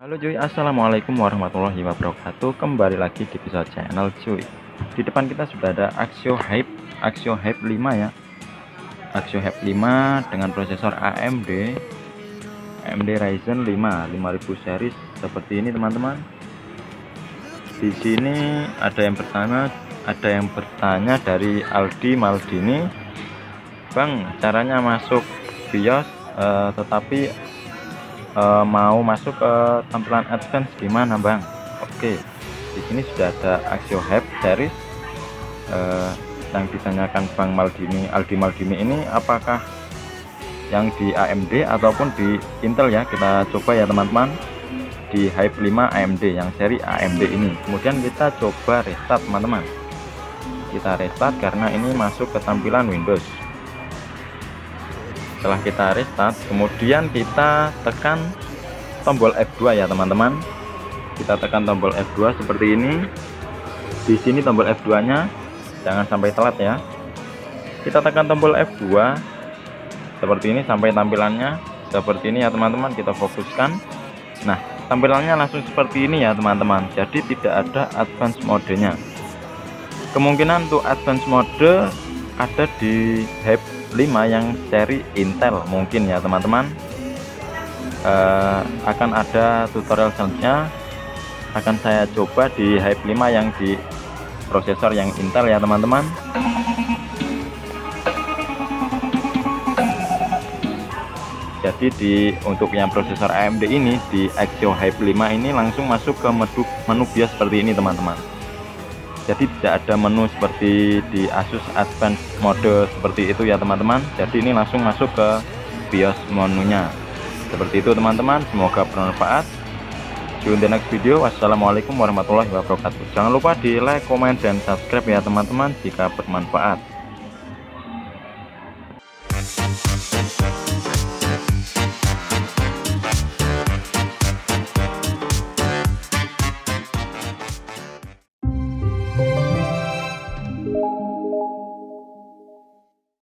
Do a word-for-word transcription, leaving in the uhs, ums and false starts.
Halo cuy, assalamualaikum warahmatullahi wabarakatuh. Kembali lagi di Bisa Channel cuy. Di depan kita sudah ada Axio Hype Axio Hype lima ya. Axio Hype lima dengan prosesor A M D A M D Ryzen lima lima ribu series seperti ini teman-teman. Di sini ada yang pertama ada yang bertanya dari Aldi Maldini, Bang, caranya masuk BIOS eh, tetapi Uh, mau masuk ke tampilan advance gimana, Bang? Oke, di sini sudah ada Axio Hype series uh, yang ditanyakan Bang Maldini Aldi Maldini ini apakah yang di A M D ataupun di Intel ya. Kita coba ya teman-teman, di Hype lima A M D yang seri A M D ini. Kemudian kita coba restart teman-teman, kita restart karena ini masuk ke tampilan Windows. Setelah kita restart, kemudian kita tekan tombol F dua ya teman-teman. Kita tekan tombol F dua seperti ini. Di sini tombol F dua nya jangan sampai telat ya. Kita tekan tombol F dua seperti ini sampai tampilannya seperti ini ya teman-teman. Kita fokuskan. Nah, tampilannya langsung seperti ini ya teman-teman. Jadi tidak ada advance modenya. Kemungkinan untuk advance mode ada di Hype lima yang seri Intel mungkin ya teman-teman. uh, akan ada tutorial selanjutnya, akan saya coba di Hype lima yang di prosesor yang Intel ya teman-teman. Jadi di untuk yang prosesor A M D ini di Axio Hype lima ini langsung masuk ke menu, menu BIOS seperti ini teman-teman. Jadi tidak ada menu seperti di Asus Advanced mode seperti itu ya teman-teman. Jadi ini langsung masuk ke BIOS menunya seperti itu teman-teman. Semoga bermanfaat. See you in the next video. Wassalamualaikum warahmatullahi wabarakatuh. Jangan lupa di like, comment, dan subscribe ya teman-teman jika bermanfaat.